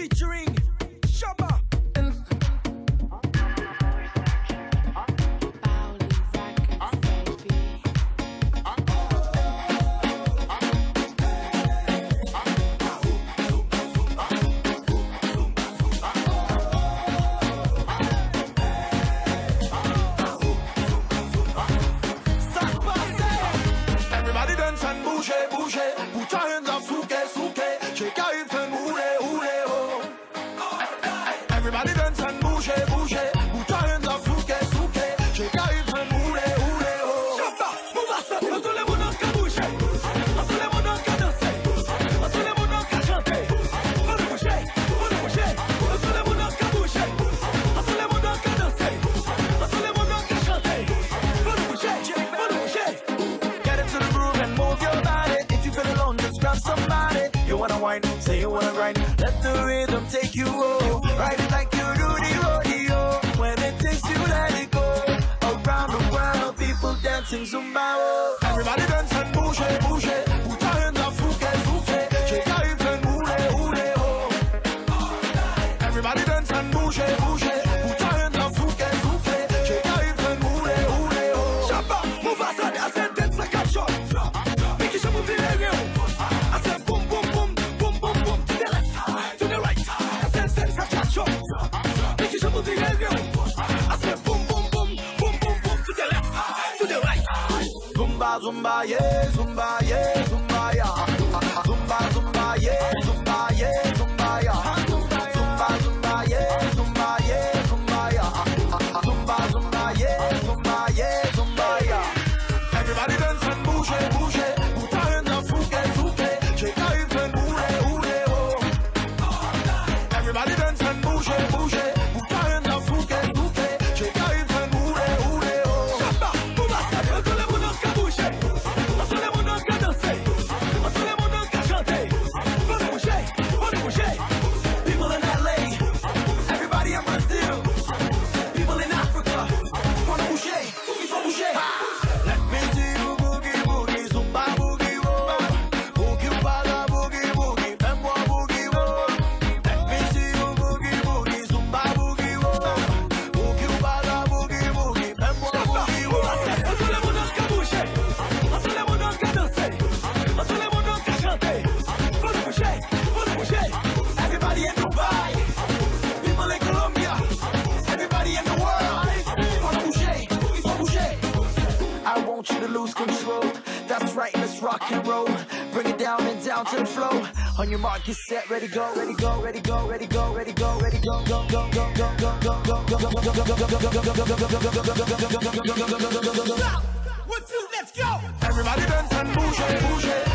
featuring Shabba. Everybody dance and bouge, bouge. Put your hands up, souke, souke. Shake your hips and oule, oule, oh. Everybody dance and bouge, bouge. Put your hands up, souke, souke. Shake your hips and oule, oule, oh. Shabba, move us up. A tout le monde qui bouge. A tout le monde qui danse. A tout le monde qui chante. Faut le bouger, faut le bouger. A tout le monde qui bouge. A tout le monde qui danse. A tout le monde qui chante. Faut le bouger, faut le bouger. Get into the groove and move your body. If you feel alone, just grab somebody. You wanna whine, say you wanna grind. Let the rhythm take you home. Ride it like you do the rodeo. When it takes you, let it go. Around the world, people dancing Zumba. Oh. Everybody dance and bouge, bouge. Put your hands up, souke, souke. Shake your hips and oule, oule, oh. Everybody dance and bouge, bouge. Put your hands up, souke, souke. Shake your hips and oule, oule, oh. Shabba, move us up. I said dance like a shot. Make it move in the air. I said boom, boom, boom, boom, boom, boom. To the left, to the right. I said dance like a shot. Make it move in the air. I said boom, boom, boom, boom, boom, boom. To the left, to the right. Zumba, zumba, yeah, zumba, yeah, zumba, yeah. Zumba, zumba, yeah, zumba, yeah, zumba, yeah. Zumba, zumba, yeah, zumba, yeah, zumba, yeah. Zumba, zumba, yeah, zumba, yeah, zumba, yeah. Everybody dance and bouge, bouge. Put your hands up, souke, souke. Shake your hips and oule, oule, oh. Everybody dance and bouge, bouge. Put your hands up, souke, souke. Shake your hips and oule, oule, oh. Shabba, move us up. A tout le monde qui bouge. A tout le monde qui danse. A tout le monde qui chante. Faut le bouger, faut le bouger. People in LA, everybody in Brazil, people in Africa, wanna bouger, il faut bouger. Let me see you boogie boogie, zumba boogie roll. Boogie wala boogie boogie, fais-moi boogie roll. Let me see you boogie boogie, zumba boogie roll. Boogie wala boogie boogie, fais-moi boogie roll. A tout le monde qui bouge. A tout le monde qui danse. A tout le monde qui chante. Faut le bouger, faut le bouger. Everybody in Dubai, people in Colombia, everybody in the world, wanna bouger, il faut bouger. I want you to lose control. That's right, let's rock and roll. Bring it down and down to the flow. On your mark, get set, ready, go, ready, go, ready, go, ready, go, ready, go, ready, go, go, go, go, go, go, go, go, go, go, go. 1, 2, let's go. Everybody dance and bouge, bouge.